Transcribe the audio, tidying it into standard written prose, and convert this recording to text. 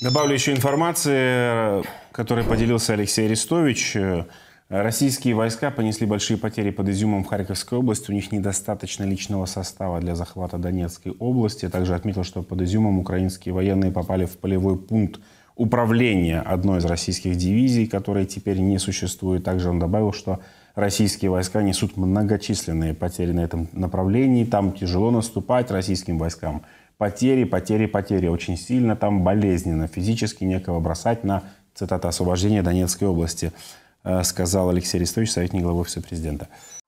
Добавлю еще информации, которой поделился Алексей Арестович. Российские войска понесли большие потери под Изюмом в Харьковской области. У них недостаточно личного состава для захвата Донецкой области. Также отметил, что под Изюмом украинские военные попали в полевой пункт управления одной из российских дивизий, которой теперь не существует. Также он добавил, что российские войска несут многочисленные потери на этом направлении. Там тяжело наступать российским войскам. Потери, потери, потери. Очень сильно там болезненно. Физически некого бросать на, цитата, освобождение Донецкой области, сказал Алексей Арестович, советник главы Офиса президента.